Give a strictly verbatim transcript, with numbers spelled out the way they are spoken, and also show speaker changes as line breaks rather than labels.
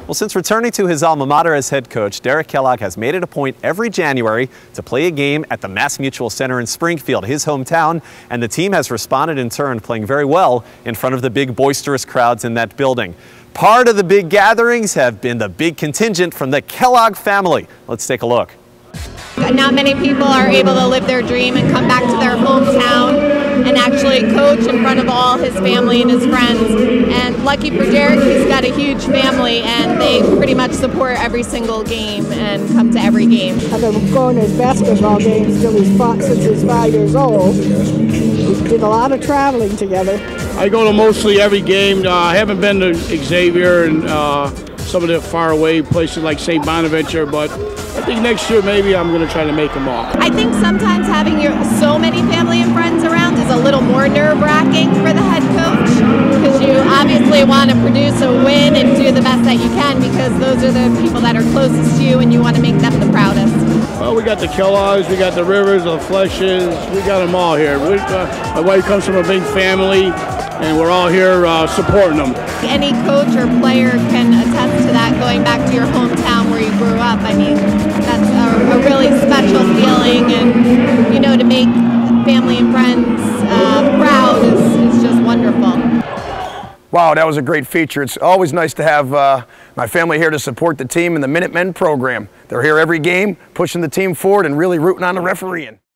Well, since returning to his alma mater as head coach, Derek Kellogg has made it a point every January to play a game at the Mass Mutual Center in Springfield, his hometown, and the team has responded in turn, playing very well in front of the big boisterous crowds in that building. Part of the big gatherings have been the big contingent from the Kellogg family. Let's take a look.
Not many people are able to live their dream and come back to their hometown and actually coach in front of all his family and his friends. And lucky for Derek, he's got a huge family and they pretty much support every single game and come to every game.
I've been going to his basketball games till he's fought since he's five years old. We did a lot of traveling together.
I go to mostly every game. Uh, I haven't been to Xavier and uh, some of the faraway places like Saint Bonaventure, but I think next year maybe I'm going to try to make them all.
I think sometimes having your, so many family and friends around is a little more nerve-wracking for the head coach, because you obviously want to produce a win and do the best that you can, because those are the people that are closest to you and you want to make them the proudest.
Well, we got the Kellogg's, we got the Rivers, the Fleshes, we got them all here. We, uh, my wife comes from a big family, and we're all here uh, supporting them.
Any coach or player can attest to that, going back to your hometown where you grew up. I mean, that's a, a really special feeling, and you know, to make family and friends uh, proud is, is just wonderful.
Wow, that was a great feature. It's always nice to have uh, my family here to support the team in the Minutemen program. They're here every game, pushing the team forward and really rooting on the refereeing.